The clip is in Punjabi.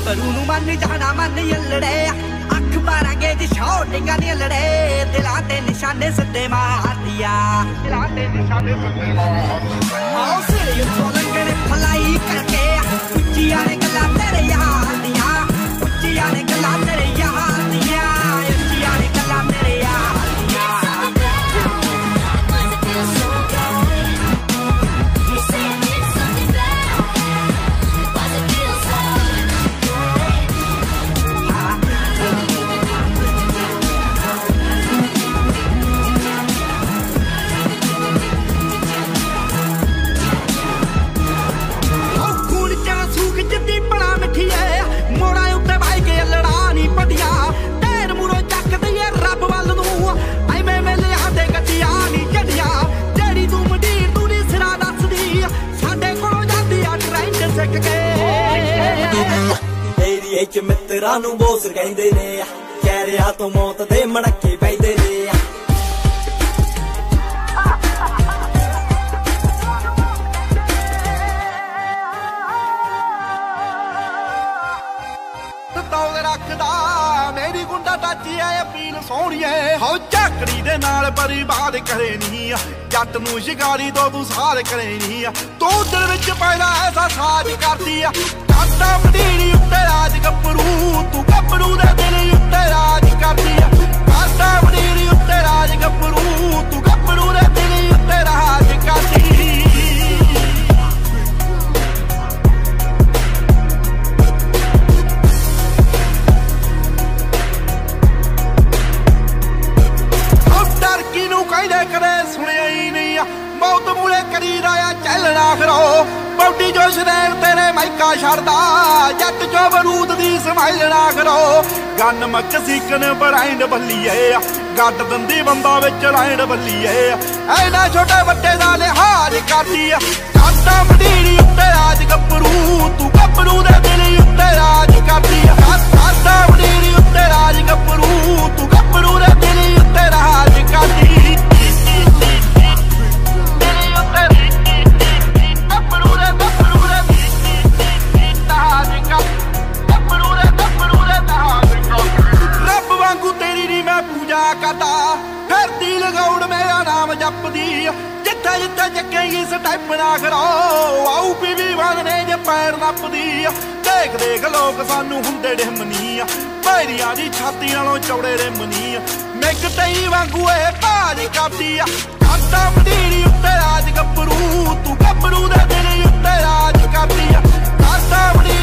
ਗੱਭਰੂ ਨੂੰ ਮੰਨ ਜਾਣਾ ਮੰਨ ਯੱਲੜੇ ਅੱਖ ਮਾਰਾਂਗੇ ਜੀ ਸ਼ੌਟਿੰਗਾਂ ਦੀਆਂ ਲੜੇ ਦਿਲਾਂ ਤੇ ਨਿਸ਼ਾਨੇ ਸਿੱਧੇ ਮਾਰਦੀਆਂ ਦਿਲਾਂ ਤੇ ਨਿਸ਼ਾਨੇ ਸਿੱਧੇ ਮਾਰਦੀਆਂ ਆਓ ਸਿਰੇ ਤੋਂ ਲੰਗੜੇ ਫਲਾਈ ਕਰਕੇ ਉੱਚੀਆਂ ਨੇ ਗੱਲਾਂ ਤੇਰੇ ਯਾਰ ਦੀਆਂ ਉੱਚੀਆਂ ਨੇ ਗੱਲਾਂ ਤੇਰੇ ਯਾਰ ਦੀਆਂ ਉੱਚੀਆਂ ਨੇ ਗੱਲਾਂ ਤੇਰੇ ਯਾਰ ਚ ਮਿੱਤਰਾਂ ਨੂੰ ਬੋਸ ਕਹਿੰਦੇ ਨੇ ਚਿਹਰਿਆਂ ਤੋਂ ਮੌਤ ਦੇ ਮੜਕੇ ਪੈਂਦੇ ਨੇ ਤੌਲ ਰੱਖਦਾ ਮੇਰੀ ਗੁੰਡਾ ਟਾਚੀ ਐ ਅਪੀਲ ਸੋਹਣੀਏ ਹੋ ਝਾਕੜੀ ਦੇ ਨਾਲ ਬਰਬਾਦ ਕਰੇ ਨਹੀਂ ਜੱਟ ਨੂੰ ਸ਼ਿਕਾਰੀ ਤੋਂ ਤੂੰ ਸਾਰ ਕਰੇ ਨਹੀਂ ਤੂੰ ਦਿਲ ਵਿੱਚ ਪੈਦਾ ਐਸਾ ਸਾਜ ਕਰਦੀ ਆ ਕਾਟਾ ਮਦੀਰੀ ਉੱਤੇ ਰਾਜ ਗੱਭਰੂ ਤੂੰ ਗੱਭਰੂ ਦੇ ਦਿਲ ਉੱਤੇ ਰਾਜ ਕਰਦੀ ਆ ਕਾਟਾ ਮਦੀਰੀ ਉੱਤੇ ਰਾਜ ਗੱਭਰੂ ਤੂੰ ਗੱਭਰੂ ਦੇ ਦਿਲ ਉੱਤੇ ਰਾਜ ਕਰਦੀ ਟਰਕੀ ਨੂੰ ਕਹਿੰਦੇ ਕਦੇ ਸੁਣਿਆ ਹੀ ਨਹੀਂ ਮੌਤ ਮੂਲੇ ਕਰੀ ਰਾਇਆ ਚੱਲਣਾ ਫਿਰੋ ਬੌਡੀ ਜੋ ਸ਼ਰੇਰ ਤੇਰੇ ਮਾਈਕਾ ਛੱਡਦਾ ਜੱਟ ਚੋ ਬਰੂਦ ਦੀ ਸਮਾਈਲ ਨਾ ਕਰੋ ਗੰਨ ਮਕਸੀਕਨ ਬਰਾਈਂਡ ਬੱਲੀਏ ਗੱਡ ਦੰਦੀ ਬੰਦਾ ਵਿੱਚ ਰਾਈਂਡ ਬੱਲੀਏ ਐਨਾ ਛੋਟੇ ਵੱਡੇ ਦਾ ਲਿਹਾਜ਼ ਕਰਦੀ ਆ ਕਾਟਾ ਮਦੀਰੀ ਉੱਤੇ ਰਾਜ ਗੱਭਰੂ ਤੂੰ ਗੱਭਰੂ ਦੇ ਦਿਲ ਉੱਤੇ ਰਾਜ ਕਰਦੀ ਆ ਕਾਟਾ ਮਦੀਰੀ ਉੱਤੇ ਰਾਜ ਗੱਭਰੂ ਤੂੰ ਗੱਭਰੂ ਦੇ ਦਿਲ ਉੱਤੇ ਰਾਜ ਕਰਦੀ ਕਰਦਾ ਫਿਰਦੀ ਲਗਾਉਣ ਮੇਰਾ ਨਾਮ ਜਪਦੀ ਜਿੱਥੇ ਜਿੱਥੇ ਚੱਕੇਗੀ ਸਟੈਪ ਨਾ ਕਰੋ ਆਊ ਪੀਵੀ ਵਾਂਗਨੇ ਜੇ ਪੈਰ ਨੱਪਦੀ ਦੇਖ ਦੇਖ ਲੋਕ ਸਾਨੂੰ ਹੁੰਦੇ ਡਿਮਨੀ ਪੈਰੀਆਂ ਦੀ ਛਾਤੀ ਨਾਲੋਂ ਚੌੜੇ ਰਿਮਨੀ ਮਿੱਗ ਤਈ ਵਾਂਗੂ ਇਹ ਭਾਜ ਕਰਦੀ ਕਾਟਾ ਮਦੀਰੀ ਉੱਤੇ ਰਾਜ ਗੱਭਰੂ ਤੂੰ ਗੱਭਰੂ ਦੇ ਦਿਲ ਉੱਤੇ ਰਾਜ ਕਰਦੀ ਕਾਟਾ